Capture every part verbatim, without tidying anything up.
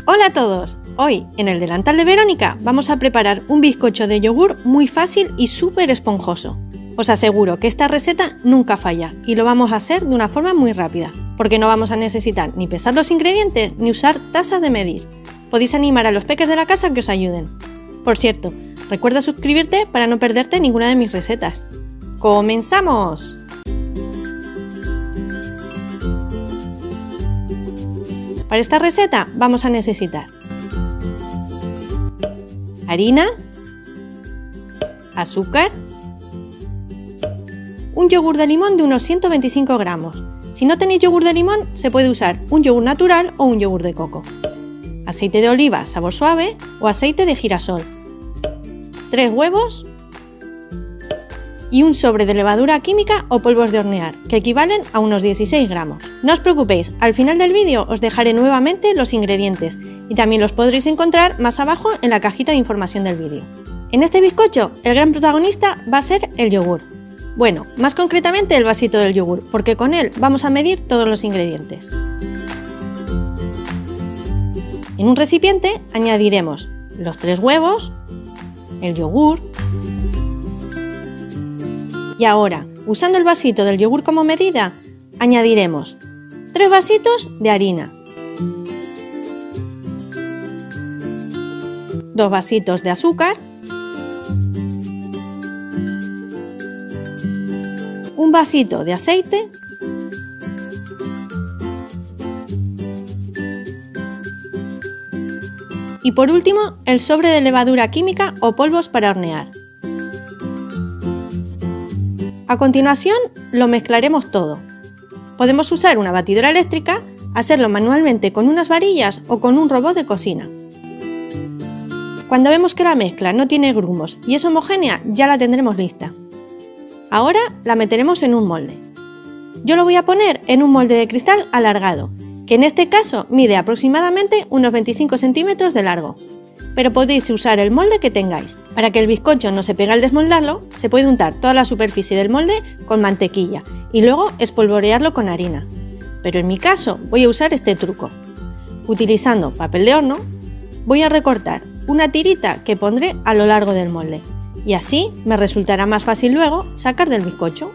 Hola a todos, hoy en el delantal de Verónica vamos a preparar un bizcocho de yogur muy fácil y súper esponjoso. Os aseguro que esta receta nunca falla y lo vamos a hacer de una forma muy rápida, porque no vamos a necesitar ni pesar los ingredientes ni usar tazas de medir. Podéis animar a los peques de la casa que os ayuden. Por cierto, recuerda suscribirte para no perderte ninguna de mis recetas. ¡Comenzamos! Para esta receta vamos a necesitar harina, azúcar, un yogur de limón de unos ciento veinticinco gramos. Si no tenéis yogur de limón, se puede usar un yogur natural o un yogur de coco, aceite de oliva sabor suave o aceite de girasol, tres huevos y un sobre de levadura química o polvos de hornear, que equivalen a unos dieciséis gramos. No os preocupéis, al final del vídeo os dejaré nuevamente los ingredientes y también los podréis encontrar más abajo en la cajita de información del vídeo. En este bizcocho, el gran protagonista va a ser el yogur. Bueno, más concretamente el vasito del yogur, porque con él vamos a medir todos los ingredientes. En un recipiente añadiremos los tres huevos, el yogur, y ahora, usando el vasito del yogur como medida, añadiremos tres vasitos de harina, dos vasitos de azúcar, un vasito de aceite y por último el sobre de levadura química o polvos para hornear. A continuación lo mezclaremos todo. Podemos usar una batidora eléctrica, hacerlo manualmente con unas varillas o con un robot de cocina. Cuando vemos que la mezcla no tiene grumos y es homogénea, ya la tendremos lista. Ahora la meteremos en un molde. Yo lo voy a poner en un molde de cristal alargado, que en este caso mide aproximadamente unos veinticinco centímetros de largo. Pero podéis usar el molde que tengáis. Para que el bizcocho no se pegue al desmoldarlo, se puede untar toda la superficie del molde con mantequilla y luego espolvorearlo con harina. Pero en mi caso voy a usar este truco. Utilizando papel de horno, voy a recortar una tirita que pondré a lo largo del molde y así me resultará más fácil luego sacar del bizcocho.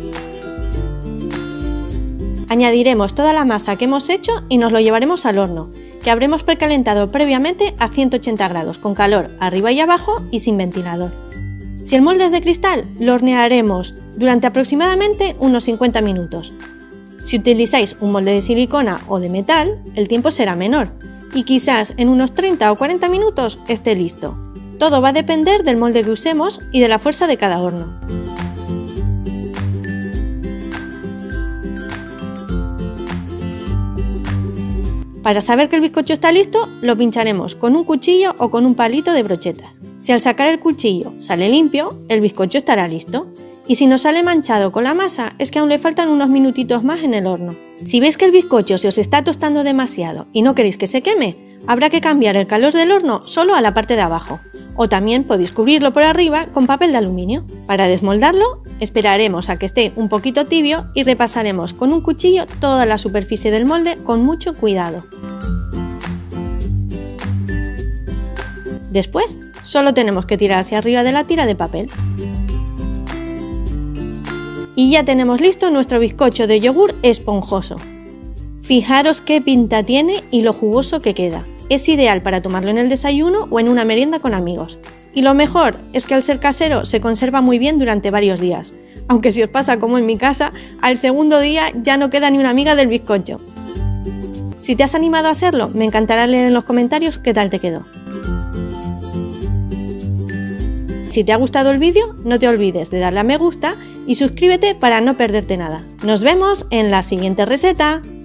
Añadiremos toda la masa que hemos hecho y nos lo llevaremos al horno, que habremos precalentado previamente a ciento ochenta grados, con calor arriba y abajo y sin ventilador. Si el molde es de cristal, lo hornearemos durante aproximadamente unos cincuenta minutos. Si utilizáis un molde de silicona o de metal, el tiempo será menor y quizás en unos treinta o cuarenta minutos esté listo. Todo va a depender del molde que usemos y de la fuerza de cada horno. Para saber que el bizcocho está listo, lo pincharemos con un cuchillo o con un palito de brochetas. Si al sacar el cuchillo sale limpio, el bizcocho estará listo. Y si nos sale manchado con la masa, es que aún le faltan unos minutitos más en el horno. Si veis que el bizcocho se os está tostando demasiado y no queréis que se queme, habrá que cambiar el calor del horno solo a la parte de abajo. O también podéis cubrirlo por arriba con papel de aluminio. Para desmoldarlo, esperaremos a que esté un poquito tibio y repasaremos con un cuchillo toda la superficie del molde con mucho cuidado. Después, solo tenemos que tirar hacia arriba de la tira de papel. Y ya tenemos listo nuestro bizcocho de yogur esponjoso. Fijaros qué pinta tiene y lo jugoso que queda. Es ideal para tomarlo en el desayuno o en una merienda con amigos. Y lo mejor es que al ser casero se conserva muy bien durante varios días. Aunque si os pasa como en mi casa, al segundo día ya no queda ni una miga del bizcocho. Si te has animado a hacerlo, me encantará leer en los comentarios qué tal te quedó. Si te ha gustado el vídeo, no te olvides de darle a me gusta y suscríbete para no perderte nada. Nos vemos en la siguiente receta.